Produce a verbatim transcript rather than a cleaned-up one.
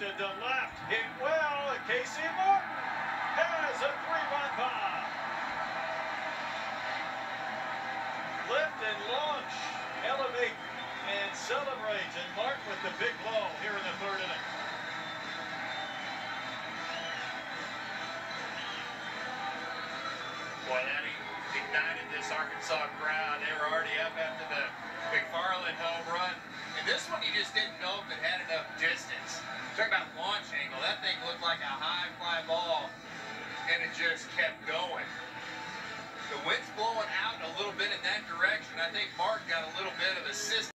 lifted to left, hit well, and Casey Martin has a three-run bomb. Lift and launch, elevate and celebrate, and Martin with the big blow here in the third inning. Boy, that ignited this Arkansas crowd. They were already up after the McFarland home run. And this one, you just didn't know if it had enough distance. Talk about launch angle. That thing looked like a high fly ball, and it just kept going. The wind's blowing out a little bit in that direction. I think Mark got a little bit of assist.